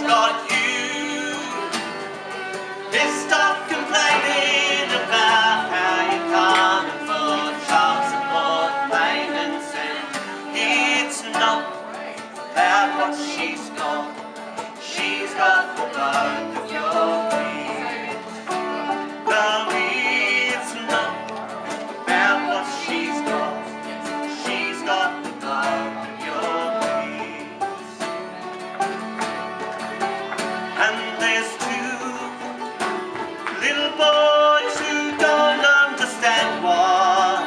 got you pissed off complaining about how you can't afford child support payments, and it's not about what she's got. She's got the both of your feet. No, it's not about what she's got. She's got the both of your feet. And there's two little boys who don't understand why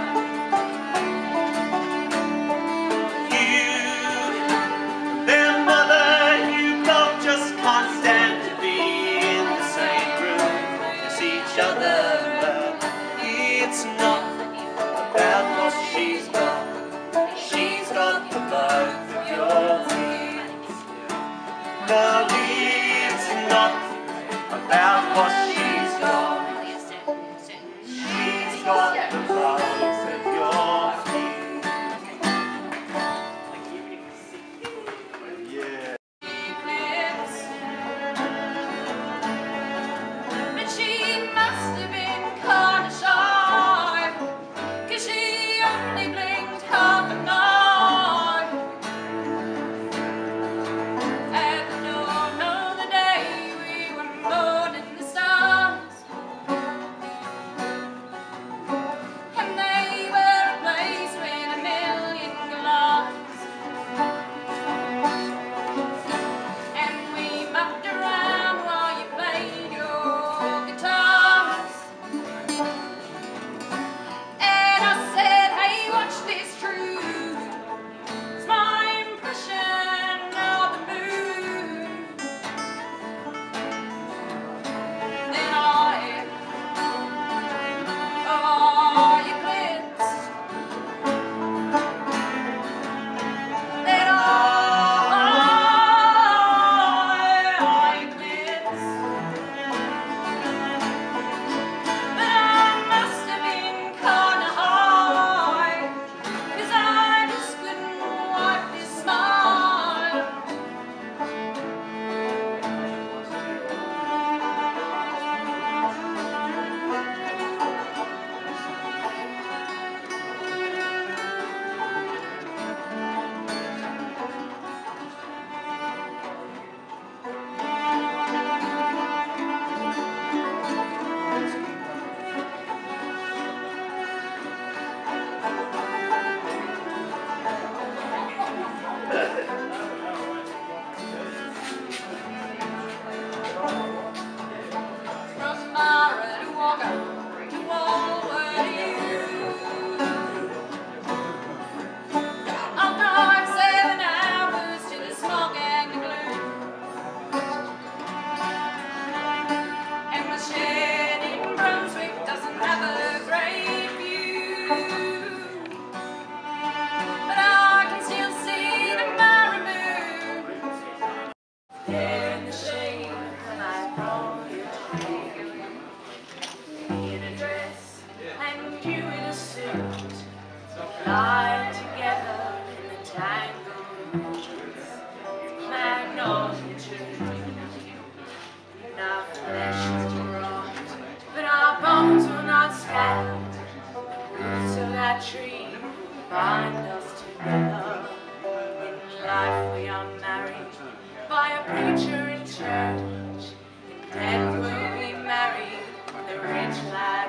you, their mother, you both just can't stand to be in the same room as each other. It's not about what she's got. She's got the both of your feet. No, it's not about what she's got. She's got the both of your feet. Yeah. But she must have been kinda shy, 'cause she only blinked half an eye at the dawn of the day we were born in the stars. And they were a place with a million glass, and we mucked around while you played your guitars. And I said, hey, watch this truth, it's my impression of the moon. Then oh, you blitzed. Then you blitzed. But I must have been kinda high, 'cause I just couldn't wipe this smile. From Mara to Wagga to Walworth to you, I'll drive 7 hours to the smog and the gloom. And my shed in Brunswick doesn't have a great view, but I can still see the Mara moon. There in the shade when I brought you me in a dress and you in a suit, lie together in the tangled roots of magnolia trees. And our flesh will rot, but our bones will not scattered. The roots of that tree will bind us together. In life we are married by a preacher in church. In death we'll be married in the rich like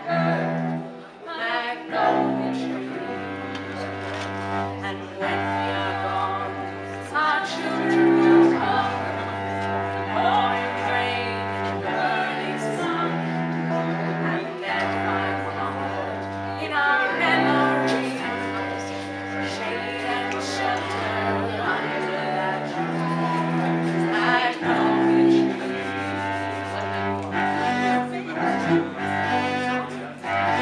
magnolia trees. And when we are gone, our children will come, pouring rain in the burning sun, and then find comfort in our memories, shade and shelter under that magnolia trees.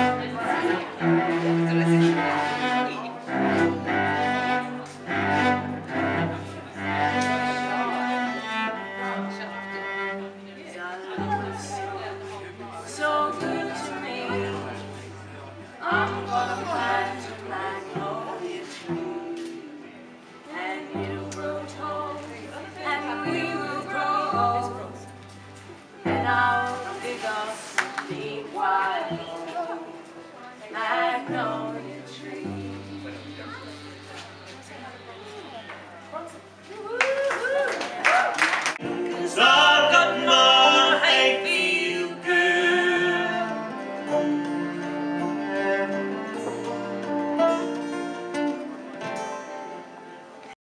magnolia